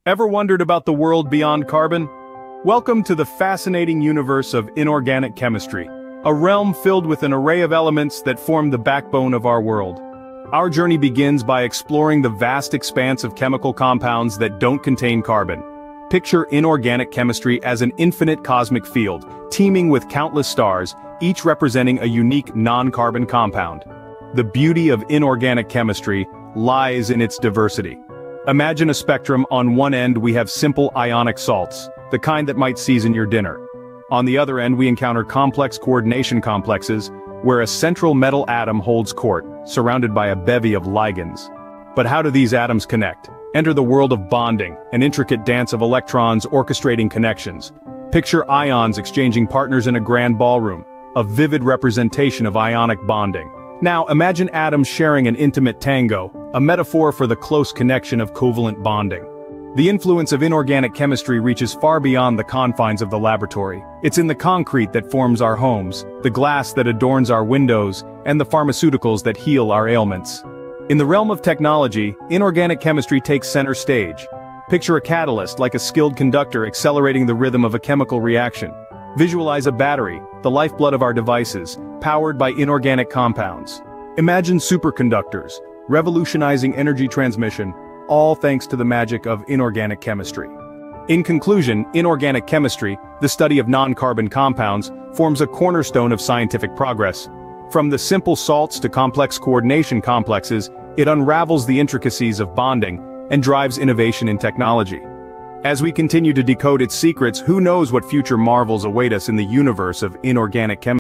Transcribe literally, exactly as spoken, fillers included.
Ever wondered about the world beyond carbon? Welcome to the fascinating universe of inorganic chemistry, a realm filled with an array of elements that form the backbone of our world. Our journey begins by exploring the vast expanse of chemical compounds that don't contain carbon. Picture inorganic chemistry as an infinite cosmic field, teeming with countless stars, each representing a unique non-carbon compound. The beauty of inorganic chemistry lies in its diversity. Imagine a spectrum. On one end we have simple ionic salts, the kind that might season your dinner. On the other end we encounter complex coordination complexes, where a central metal atom holds court, surrounded by a bevy of ligands. But how do these atoms connect? Enter the world of bonding, an intricate dance of electrons orchestrating connections. Picture ions exchanging partners in a grand ballroom, a vivid representation of ionic bonding. Now imagine atoms sharing an intimate tango, a metaphor for the close connection of covalent bonding. The influence of inorganic chemistry reaches far beyond the confines of the laboratory. It's in the concrete that forms our homes, the glass that adorns our windows, and the pharmaceuticals that heal our ailments. In the realm of technology, inorganic chemistry takes center stage. Picture a catalyst like a skilled conductor accelerating the rhythm of a chemical reaction. Visualize a battery, the lifeblood of our devices, powered by inorganic compounds. Imagine superconductors, revolutionizing energy transmission, all thanks to the magic of inorganic chemistry. In conclusion, inorganic chemistry, the study of non-carbon compounds, forms a cornerstone of scientific progress. From the simple salts to complex coordination complexes, it unravels the intricacies of bonding and drives innovation in technology. As we continue to decode its secrets, who knows what future marvels await us in the universe of inorganic chemistry.